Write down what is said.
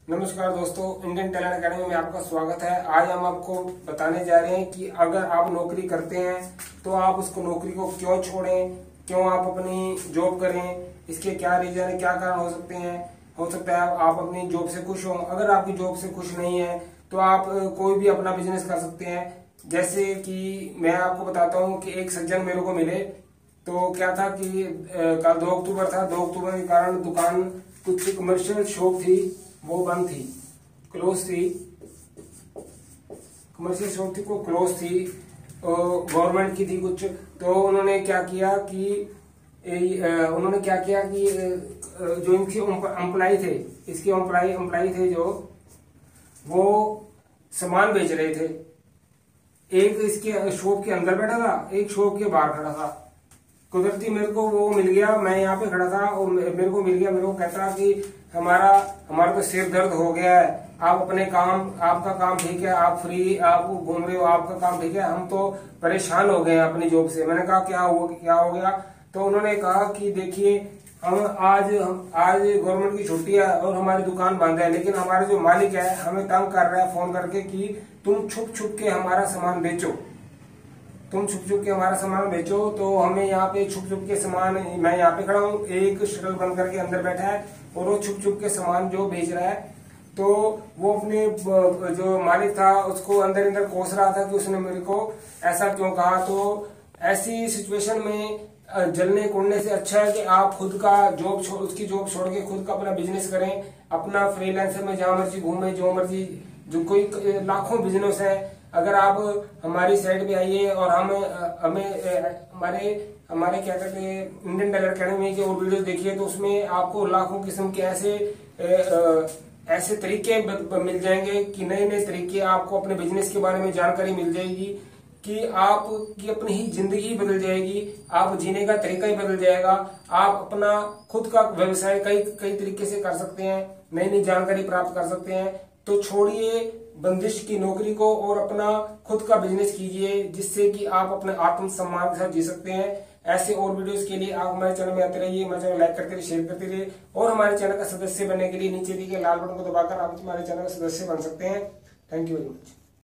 नमस्कार दोस्तों, Indian talent academy में आपका स्वागत है। आज हम आपको बताने जा रहे हैं कि अगर आप नौकरी करते हैं तो आप उसको नौकरी को क्यों छोड़ें, क्यों आप अपनी जॉब करें, इसके क्या रीजन है, क्या कारण हो सकते हैं। हो सकता है आप अपनी जॉब से खुश हो। अगर आपकी जॉब से खुश नहीं है तो आप कोई भी अपना बिजनेस कर सकते हैं। जैसे कि मैं आपको बताता हूँ कि एक सज्जन मेरे को मिले, तो क्या था कि कल 2 अक्टूबर था। 2 अक्टूबर के कारण दुकान, कुछ कमर्शियल शॉप थी वो बंद थी, क्लोज थी। कमर्शियल शॉप थी, को क्लोज थी, गवर्नमेंट की थी कुछ। तो उन्होंने क्या किया कि जो इनके एम्प्लॉय थे, इसके एम्प्लॉय थे जो, वो सामान बेच रहे थे। एक इसके शॉप के अंदर बैठा था, एक शॉप के बाहर खड़ा था। कुदरती मेरे को वो मिल गया, मैं यहाँ पे खड़ा था और मेरे को मिल गया। मेरे को कहता कि हमारा तो सिर दर्द हो गया है, आप अपने काम, आपका काम ठीक है, आप फ्री, आप घूम रहे हो, आपका काम ठीक है, हम तो परेशान हो गए हैं अपनी जॉब से। मैंने कहा क्या हो गया। तो उन्होंने कहा कि देखिए, हम आज गवर्नमेंट की छुट्टी है और हमारी दुकान बंद है, लेकिन हमारे जो मालिक है हमें तंग कर रहा है फोन करके कि तुम छुप छुप के हमारा सामान बेचो, तुम छुप छुप के हमारा सामान बेचो। तो हमें यहाँ पे छुप छुप के सामान, मैं यहाँ पे खड़ा हूँ, एक शटल बंद करके अंदर बैठा है और वो छुप छुप के सामान जो बेच रहा है। तो वो अपने जो मालिक था उसको अंदर अंदर कोस रहा था कि उसने मेरे को ऐसा क्यों कहा। तो ऐसी सिचुएशन में जलने कुड़ने से अच्छा है कि आप खुद का उसकी जॉब छोड़ के खुद का अपना बिजनेस करें, अपना फ्रीलांसर में जहां मर्जी घूमे, जो मर्जी, जो कोई लाखों बिजनेस है। अगर आप हमारी साइड पे आइए और हमारे क्या कहते हैं इंडियन टैलेंट अकेडमी के और वीडियोस देखिए, तो उसमें आपको लाखों किस्म के ऐसे तरीके मिल जाएंगे कि नए नए तरीके, आपको अपने बिजनेस के बारे में जानकारी मिल जाएगी कि आपकी अपनी ही जिंदगी बदल जाएगी, आप जीने का तरीका ही बदल जाएगा। आप अपना खुद का व्यवसाय कई तरीके से कर सकते हैं, नई नई जानकारी प्राप्त कर सकते हैं। तो छोड़िए बंदिश की नौकरी को और अपना खुद का बिजनेस कीजिए, जिससे कि आप अपने आत्मसम्मान के साथ जी सकते हैं। ऐसे और वीडियोस के लिए आप हमारे चैनल में आते रहिए, हमारे चैनल लाइक करते रहिए, शेयर करते रहिए। और हमारे चैनल का सदस्य बनने के लिए नीचे दिए गए लाल बटन को दबाकर आप हमारे चैनल का सदस्य बन सकते हैं। Thank you very much.